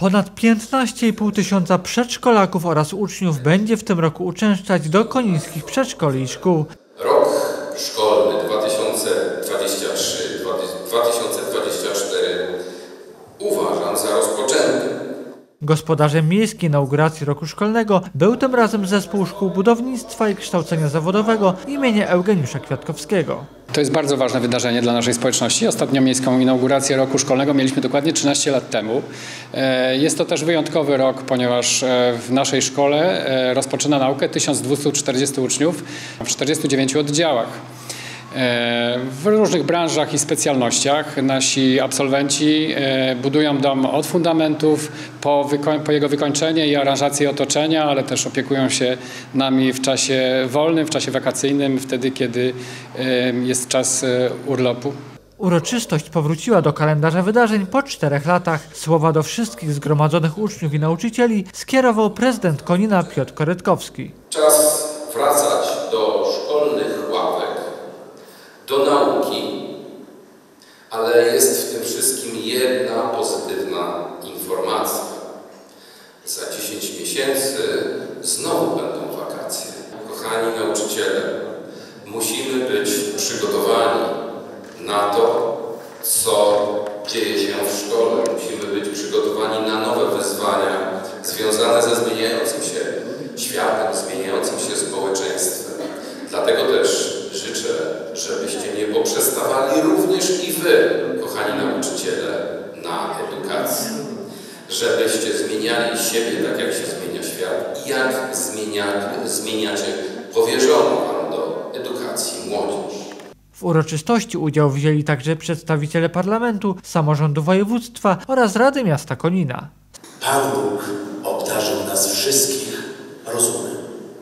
Ponad 15,5 tysiąca przedszkolaków oraz uczniów będzie w tym roku uczęszczać do konińskich przedszkoli i szkół. Rok szkolny 2023-2024 uważam za rozpoczęty. Gospodarzem miejskiej inauguracji roku szkolnego był tym razem Zespół Szkół Budownictwa i Kształcenia Zawodowego imienia Eugeniusza Kwiatkowskiego. To jest bardzo ważne wydarzenie dla naszej społeczności. Ostatnią miejską inaugurację roku szkolnego mieliśmy dokładnie 13 lat temu. Jest to też wyjątkowy rok, ponieważ w naszej szkole rozpoczyna naukę 1240 uczniów w 49 oddziałach. W różnych branżach i specjalnościach nasi absolwenci budują dom od fundamentów po jego wykończenie i aranżację otoczenia, ale też opiekują się nami w czasie wolnym, w czasie wakacyjnym, wtedy kiedy jest czas urlopu. Uroczystość powróciła do kalendarza wydarzeń po 4 latach. Słowa do wszystkich zgromadzonych uczniów i nauczycieli skierował prezydent Konina Piotr Korytkowski. Czas wracać do szkolnych ławek, do nauki, ale jest w tym wszystkim jedna pozytywna informacja. Za 10 miesięcy znowu będą wakacje. Kochani nauczyciele, musimy być przygotowani na to, co dzieje się w szkole. Musimy być przygotowani na nowe wyzwania związane ze zmieniającym się światem, zmieniającym się społeczeństwem. Dlatego też życzę, żebyście nie poprzestawali również i wy, kochani nauczyciele, na edukacji. Żebyście zmieniali siebie tak, jak się zmienia świat i jak zmieniacie powierzoną wam do edukacji młodzież. W uroczystości udział wzięli także przedstawiciele parlamentu, samorządu województwa oraz Rady Miasta Konina. Pan Bóg obdarzył nas wszystkich rozumem.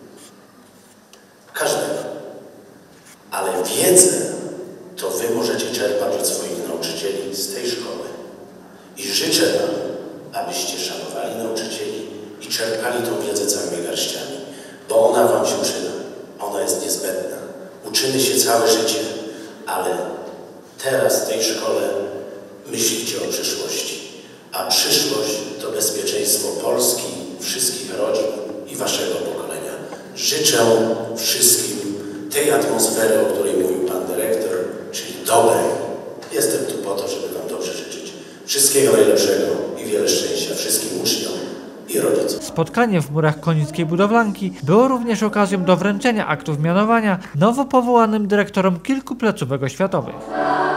Każdego. Ale wiedzę to wy możecie czerpać od swoich nauczycieli z tej szkoły. I życzę wam, abyście szanowali nauczycieli i czerpali tą wiedzę całymi garściami, bo ona wam się przyda. Ona jest niezbędna. Uczymy się całe życie, ale teraz w tej szkole myślicie o przyszłości. A przyszłość to bezpieczeństwo Polski, wszystkich rodzin i waszego pokolenia. Życzę wszystkim tej atmosfery, o której mówił pan dyrektor, czyli dobrej. Jestem tu po to, żeby wam dobrze życzyć. Wszystkiego najlepszego i wiele szczęścia wszystkim uczniom i rodzicom. Spotkanie w murach konińskiej budowlanki było również okazją do wręczenia aktów mianowania nowo powołanym dyrektorom kilku placówek oświatowych.